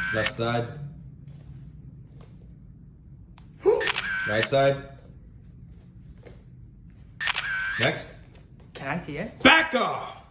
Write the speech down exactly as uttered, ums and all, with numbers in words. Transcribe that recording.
Left side. Right side. Next. Can I see it? Back off!